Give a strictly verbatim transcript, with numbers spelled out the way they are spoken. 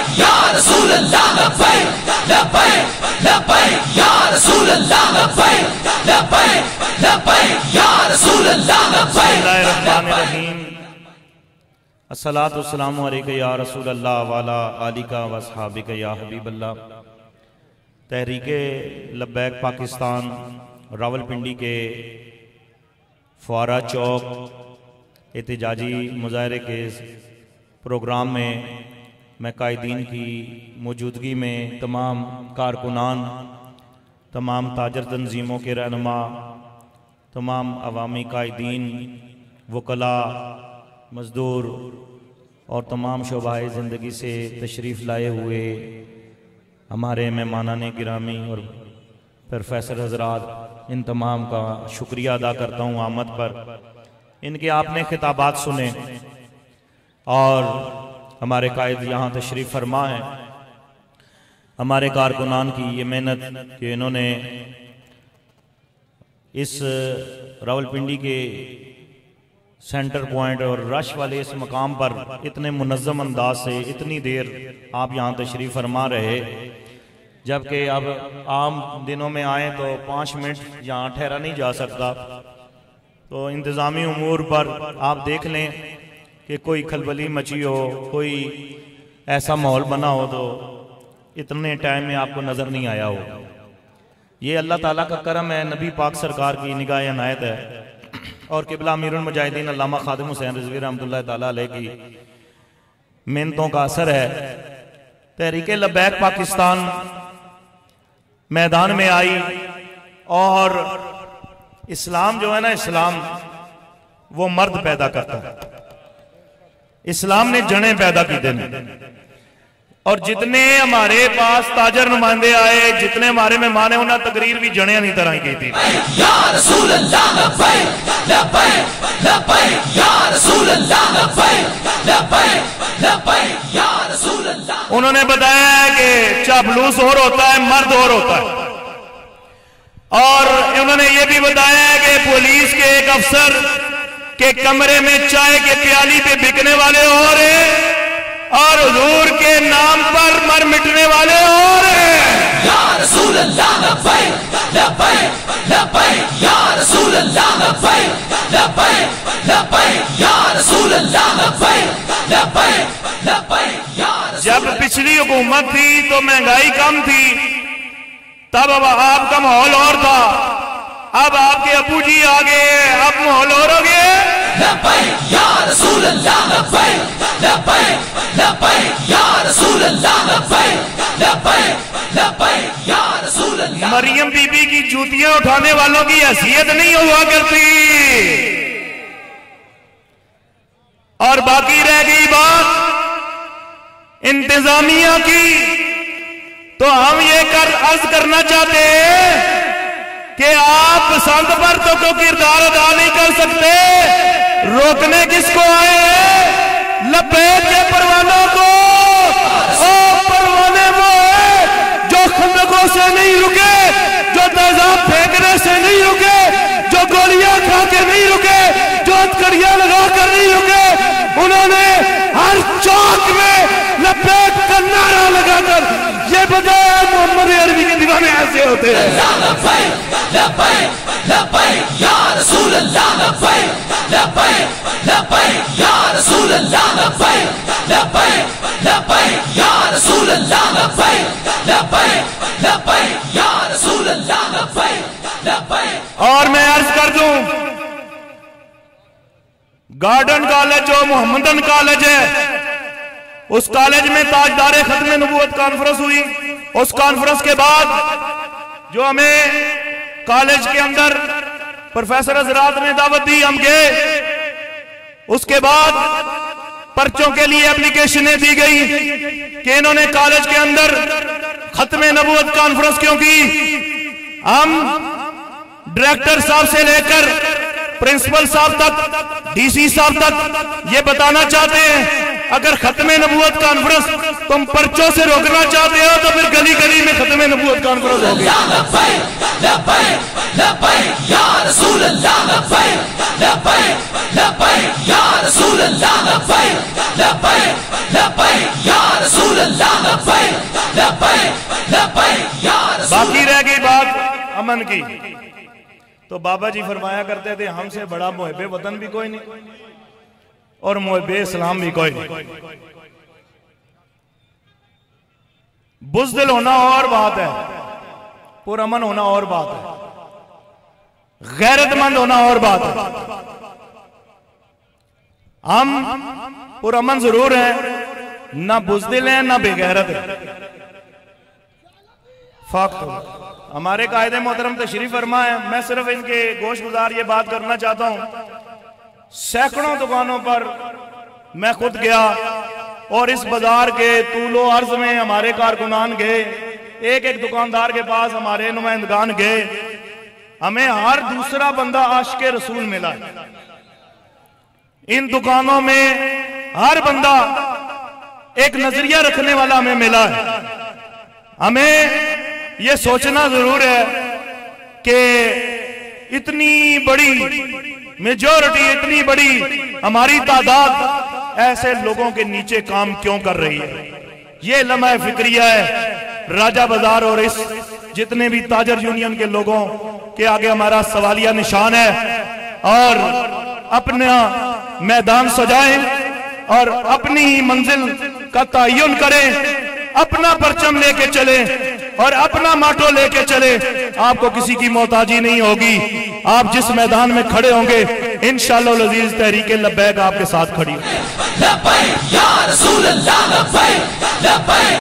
یا رسول اللہ لبیک لبیک لبیک یا رسول اللہ لبیک لبیک لبیک یا رسول اللہ لبیک۔ بسم اللہ الرحمن الرحیم۔ الصلاۃ والسلام علیک یا رسول اللہ وعلی آلک و اصحابک یا حبیب اللہ۔ تحریک لبیک پاکستان راولپنڈی کے فوارہ چوک احتجاجی مظاہرے کے پروگرام میں میں قائدین کی موجودگی میں تمام کارکنان، تمام تاجر تنظیموں کے رہنما، تمام عوامی قائدین، وکلاء، مزدور اور تمام شعبہ زندگی سے تشریف لائے ہوئے ہمارے مہمانان گرامی اور پروفیسر حضرات، ان تمام کا شکریہ ادا کرتا ہوں آمد پر۔ ان کے آپ نے خطابات سنے اور ہمارے قائد یہاں تشریف فرما ہیں۔ ہمارے کارکنان کی یہ محنت کہ انہوں نے اس راولپنڈی کے سینٹر پوائنٹ اور رش والے اس مقام پر اتنے منظم انداز سے اتنی دیر آپ یہاں تشریف فرما رہے، جبکہ اب عام دنوں میں آئیں تو پانچ منٹ یہاں ٹھہرا نہیں جا سکتا، تو انتظامی امور پر آپ دیکھ لیں کہ کوئی کھلبلی مچی ہو، کوئی ایسا ماحول بنا ہو تو اتنے ٹائم میں آپ کو نظر نہیں آیا ہو۔ یہ اللہ تعالیٰ کا کرم ہے، نبی پاک سرکار کی نگاہ عنایت ہے، اور قبلہ امیر المجاہدین علامہ خادم حسین رضوی رحمۃ اللہ تعالیٰ علیہ کی محنتوں کا اثر ہے۔ تحریک لبیک پاکستان میدان میں آئی اور اسلام جو ہے نا، اسلام وہ مرد پیدا کرتا ہے، اسلام نے جڑیں پیدا کی دینے، اور جتنے ہمارے پاس تاجر نمائندے آئے، جتنے ہمارے مہمان ہیں، انہوں نے تقریر بھی جڑیں نہیں طرح کی تھی۔ یا رسول اللہ لبیک لبیک لبیک یا رسول اللہ لبیک لبیک لبیک یا رسول اللہ۔ انہوں نے بتایا ہے کہ چاپلوس اور ہوتا ہے، مرد اور ہوتا ہے، اور انہوں نے یہ بھی بتایا ہے کہ پولیس کے ایک افسر کے کمرے میں چائے کے پیالی پہ بکنے والے اور ہیں، اور حضور کے نام پر مر مٹنے والے اور ہیں۔ یا رسول اللہ لبیک لبیک لبیک یا رسول اللہ لبیک لبیک لبیک یا رسول اللہ لبیک لبیک لبیک یا رسول۔ جب پچھلی حکومت تھی تو مہنگائی کم تھی، تب اب آپ کا ماحول اور تھا، اب آپ کے ابو جی آگے، اب ماحول اور ہو گئے۔ لبیک یا رسول اللہ لبیک لبیک لبیک یا رسول اللہ لبیک لبیک لبیک یا رسول اللہ۔ مریم بی بی کی جوتیاں اٹھانے والوں کی حیثیت نہیں ہوا کرتی، اور باقی رہ گئی بات انتظامیہ کی، تو ہم یہ کر عرض کرنا چاہتے ہیں کہ آپ پسند پر تو کوئی کردار ادا نہیں کر سکتے، روکنے کس کو آئے ہیں؟ لبیک کے پروانوں کو۔ اور پروانے وہ ہیں جو خندقوں سے نہیں رکے، جو تیزاب پھینکنے سے نہیں رکے، جو گولیاں کھا کے نہیں رکے، جو ہتھکڑیاں لگا کر نہیں رکے، انہوں نے ہر چوک میں لبیک کا نعرہ لگا کر یہ بتایا محمد عربی کے دیوانے ایسے ہوتے ہیں۔ لبیک لبیک لبیک یا رسول اللہ لبیک لبیک لبیک یا رسول اللہ لبیک لبیک لبیک یا رسول اللہ لبیک لبیک لبیک یا رسول اللہ لبیک لبیک۔ اور میں عرض کر دوں، گارڈن کالج جو محمدن کالج ہے، اس کالج میں تاجدار ختم نبوت کانفرنس ہوئی۔ اس کانفرنس کے بعد جو ہمیں کالج کے اندر پروفیسر حضرات نے دعوت دی، ہم گئے۔ اس کے بعد پرچوں کے لیے اپلیکیشنیں دی گئی کہ انہوں نے کالج کے اندر ختم نبوت کانفرنس کیوں کی۔ ہم ڈائریکٹر صاحب سے لے کر پرنسپل صاحب تک، ڈی سی صاحب تک یہ بتانا چاہتے ہیں، اگر ختم نبوت کانفرنس تم پرچوں سے روکنا چاہتے ہو تو پھر گلی گلی میں ختم نبوت کانفرنس ہوگی۔ لبیک لبیک لبیک یا رسول اللہ لبیک لبیک لبیک یا رسول اللہ لبیک لبیک لبیک یا رسول اللہ امن کی، تو بابا جی فرمایا کرتے تھے ہم سے بڑا محب وطن بھی کوئی نہیں اور محب اسلام بھی کوئی نہیں۔ بزدل ہونا اور بات ہے، پرامن ہونا اور بات ہے، غیرت مند ہونا اور بات ہے۔ ہم پرامن ضرور ہیں، نہ بزدل ہیں نہ بے غیرت ہیں۔ فاقت ہو ہمارے قائد محترم تشریف فرما ہے، میں صرف ان کے گوش گزار یہ بات کرنا چاہتا ہوں، سینکڑوں دکانوں پر میں خود گیا اور اس بازار کے طول و عرض میں ہمارے کارکنان گئے، ایک ایک دکاندار کے پاس ہمارے نمائندگان گئے، ہمیں ہر دوسرا بندہ عاشق رسول ملا ہے۔ ان دکانوں میں ہر بندہ ایک نظریہ رکھنے والا ہمیں ملا ہے۔ ہمیں یہ سوچنا ضرور ہے کہ اتنی بڑی میجورٹی، اتنی بڑی ہماری تعداد ایسے لوگوں کے نیچے کام کیوں کر رہی ہے۔ یہ لمحہ فکریہ ہے راجہ بازار اور اس جتنے بھی تاجر یونین کے لوگوں کے آگے ہمارا سوالیہ نشان ہے، اور اپنا میدان سجائیں اور اپنی ہی منزل کا تعین کریں، اپنا پرچم لے کے چلیں اور اپنا ماٹو لے کے چلیں، آپ کو کسی کی محتاجی نہیں ہوگی۔ آپ جس میدان میں کھڑے ہوں گے انشاءاللہ العزیز تحریک لبیک آپ کے ساتھ کھڑی ہوگی۔ لبیک یا رسول اللہ، لبیک لبیک